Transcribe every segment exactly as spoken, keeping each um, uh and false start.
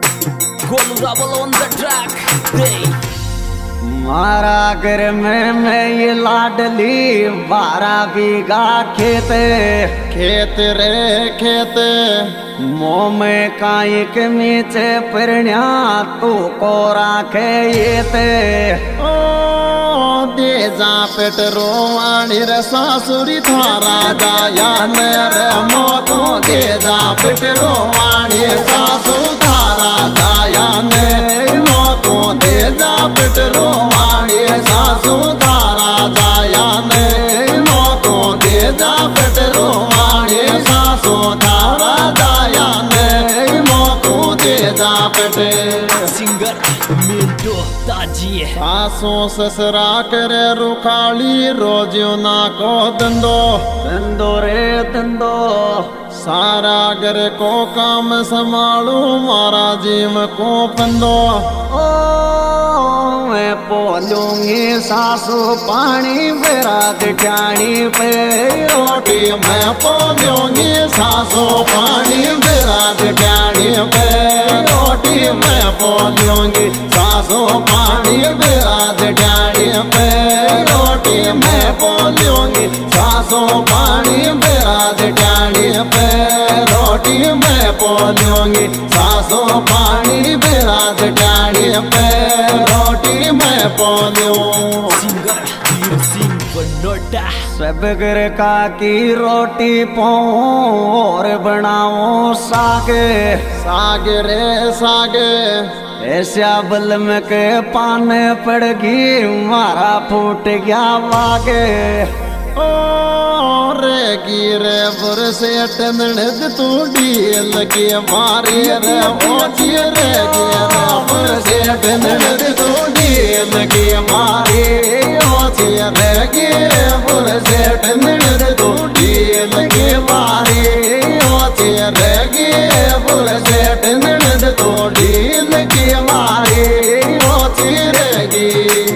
Golden Rebel on the track. Hey. मारा घर में मैं ये लाडली बारह बीघा खेत खेत रे खेत मोह में कायक नीचे परण्या तू को राखे ये ते ओ दे जा पेट रोवाणी रे सासुरी थारा जाया रे मो तो दे जा पेट रोवाणी सासु थारा जाया ने मो तो दे जा पेट रोवाणी सासु थारा जाया ने मो तो दे जा पेट रोवाणी सासु थारा जाया ने मो तो दे जा पेट सिंगर मिंटू ताजी सासु ससुरा करे रुखाली रोजियो ना को दंदो दंदो रे दंदो सारा घर को काम संभालू मारा जीव को पंदो ओ मैं पोलूंगी सासू पानी बेरा दिखानी पे रोटी मैं पोलूंगी सासू पानी बेरा दिखानी पे रोटी मैं पोलूंगी सासू पानी बेरा दिखानी पे रोटी मैं पोलूंगी सासू पानी बेरा दिखानी पे रोटी मैं पोलूंगी सासू पानी बेरा दिखानी पे रोटी मैं पोलूं सिंगर वीर सिंह बनोटा सब घर का की रोटी पाऊं और बनाऊं सागे सागे रे सागे ऐसा बल में के पाने पड़गी मारा फूट गया वागे ओ रे गिरे बुर से टंदड़ तू डील के मारी रे ओ रे गिरे बुर से टंदड़ तू डील के मारी ओ रे गिरे बुर से टंदड़ तू डील के मारी ओ रे गिरे बुर से टंदड़ तू डील के मारी ओ रे गी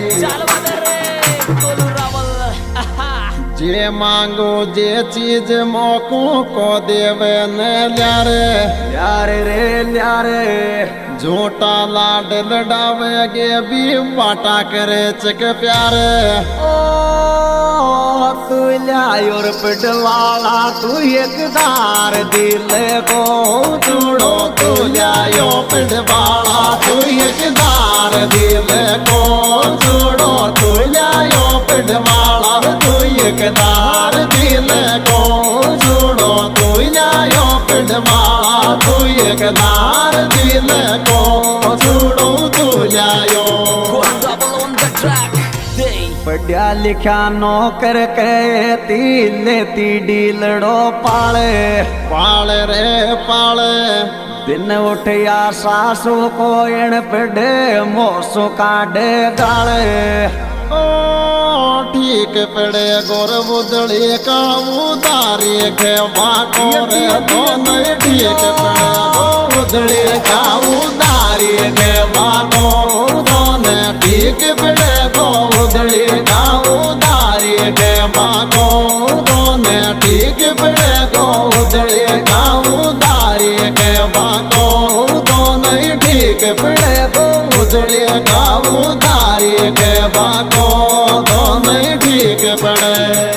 जे मांगो जे चीज मोको को देवे न ल्यारे ल्यारे रे ल्यारे झूठा लाड लड़ावे गे भी बाटा करे चक प्यारे ओ तू ल्यायोर पिटवाला तू एक दार दिल को छोड़ो तू ल्यायो पिटवाला तू एक दार दिल को छोड़ो तू ल्यायो पिटवाला तू एक दार दिल को छोड़ो तू ल्यायो पिटवाला तू एक दार दिल को छोड़ो तू ल्यायो Golden Rebel on the track. Hey. पढ़िया लिखा नौकर कहती लेती डीलड़ो पाले पाले रे पाले दिन उठिया सासू को एण पढ़े मोसो काढ़े गाले ओ ठीक पड़े गोर बुदड़ी का उदारी के बाको रे दोनों ठीक पड़े गोर बुदड़ी का उदारी के बाको दोनों ठीक पड़े गोर बुदड़ी का उदारी के बाको दोनों ठीक पड़े गोर बुदड़ी का उदारी के बाको दोनों ठीक पड़े गोर बुदड़ी का उदारी के बाको दोनों ठीक पड़े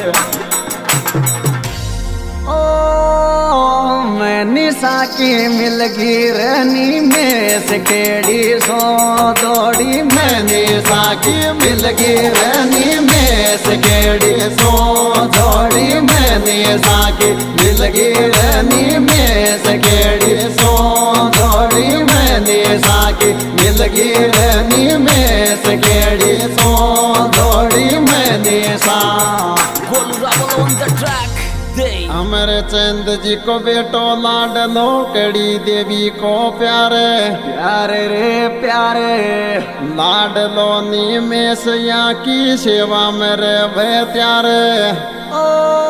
ओ मैं निशा की मिलगी रहनी में से केड़ी सो दौड़ी मैं निशा की मिलगी रहनी में से केड़ी सो दौड़ी मैं निशा की मिलगी रहनी में से केड़ी सो दौड़ी मैं निशा की मिलगी रहनी में से केड़ी सो दौड़ी मैं निशा Golden Rebel on the track. Hey. Amar Chand ji को बेटो लाडलो कड़ी देवी को प्यारे प्यारे रे प्यारे लाडलो नी में सया की सेवा में रे वे त्यारे ओ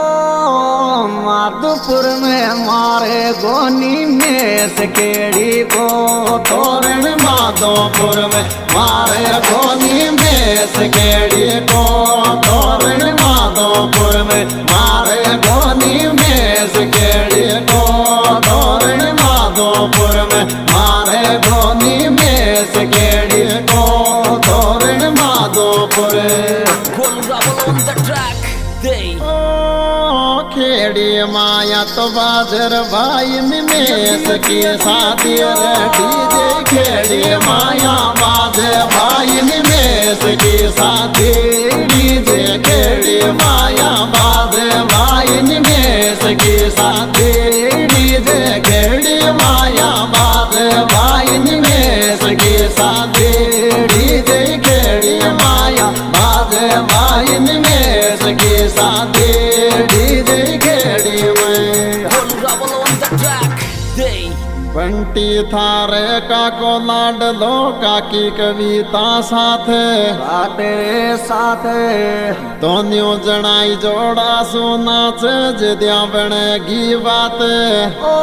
माधोपुर में मारे गोनी में सकेड़ी को तोरण माधोपुर में मारे गोनी में सकेड़ी को तोरण माधोपुर में मारे गोनी में सकेड़ी को तोरण माधोपुर में मारे गो निमेश खेड़ी को तोरण Madhopur Golu Rebel on the track. Day. Khedi माया तो बाजर भाई निमेश की शादी रे डीजे खेड़ी माया बाजे भाई निमेश की शादी डीजे खेड़ी माया बाजे भाई निमेश की शादी डीजे खेड़ी माया बाजे भाई निमेश की शादी डीजे खेड़ी माया बाजे भाई निमेश की शादी डीजे खेड़ी में Golu Rebel on the track. Day. Bunty थारे काको लाडलो काकी कविता साथ साथे साथे दोनियों जनाई जोड़ा सुनाच जद्या बनेगी बात ओ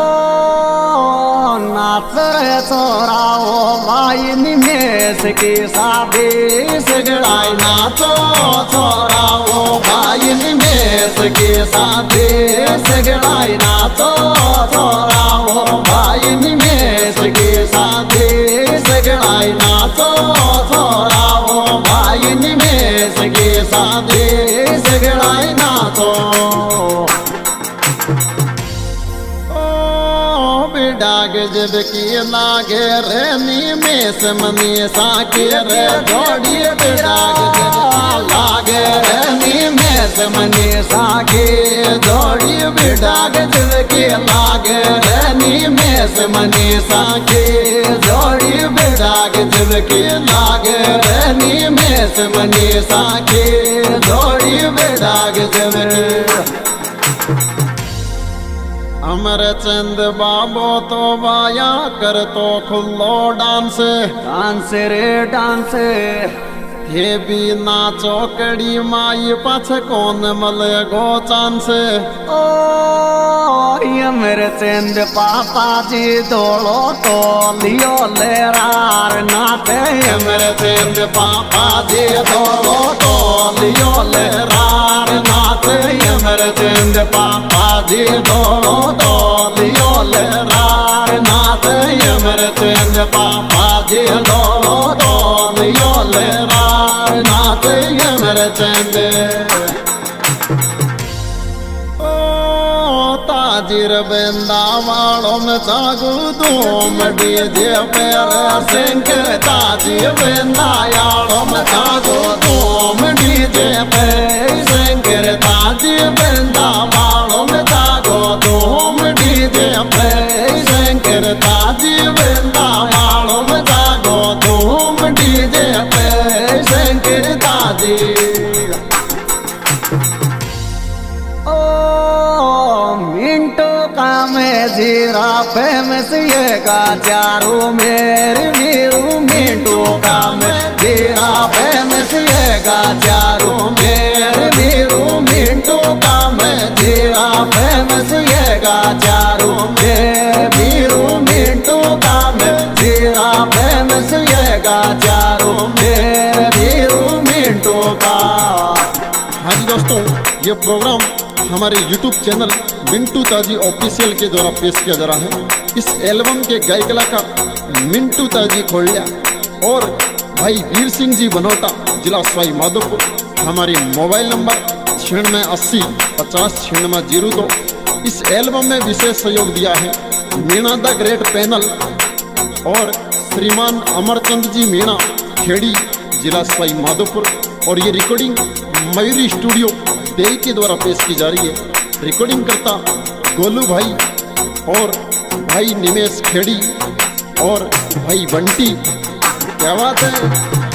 नाच रे छोरा ओ भाई निमेश की शादी सगड़ाई नाचो छोरा ओ भाई निमेश की शादी सगड़ाई नाचो छोरा ओ भाई निमेश की शादी सगड़ाई नाचो छोरा ओ भाई निमेश की शादी सगड़ाई नाचो डाग जब की लागे रे निमेश मनीषा के रे जोड़ी डाग जब लागे रे निमेश मनीषा के जोड़ी डाग जब की लागे रे निमेश मनीषा के जोड़ी डाग जब की लागे रे निमेश मनीषा के जोड़ी डाग जब की अमर चंद बाबो तो बाया कर तो खुल्लो डांस डांस रे डांस हे भी नाचो कड़ी माई पाछ कौन मले गो चांस ओ अमर चंद पापा जी दौड़ो तो लियो ले रार नाचे अमर चंद पापा जी दौड़ो तो लियो ले रार नाचे अमर चंद पापा जी दौड़ो तो लियो ले रार नाचे अमर चंद पापा जी दौड़ो तो लियो ले रार नाचे अमर चंद ताजिर बेंदा वालों में जागू धूम डीजे पैर शंकर ताजी बेंदा यालों में जागू धूम डीजे पे शंकर ताजी बेंदा वालों में जागो धूम डीजे पे शंकर ताजी बेंदा वालों में जागो धूम डीजे पे शंकर ताजी मिंटो का में जीरा फेमस ये का चारू मेरे वीरू मिंटो का में जीरा फेमस ये का चारू मेरे वीरू मिंटो का में जीरा फेमस ये का चारू मेरे वीरू मिंटो का में जीरा फेमस ये का चारू मेरे वीरू मिंटो का। हाँ जी दोस्तों, ये प्रोग्राम हमारे यूट्यूब चैनल मिंटू ताजी ऑफिशियल के द्वारा पेश किया जा रहा है। इस एल्बम के गायक कलाकार मिंटू ताजी खोलिया और भाई वीर सिंह जी बनोटा, जिला सवाई माधोपुर। हमारी मोबाइल नंबर छियानवे अस्सी पचास छियानवे जीरो दो। इस एल्बम में विशेष सहयोग दिया है मीणा द ग्रेट पैनल और श्रीमान अमरचंद जी मीणा, खेड़ी, जिला सवाई माधोपुर। और ये रिकॉर्डिंग मयूरी स्टूडियो देई के द्वारा पेश की जा रही है। रिकॉर्डिंग करता गोलू भाई और भाई निमेश खेड़ी और भाई बंटी। क्या बात है।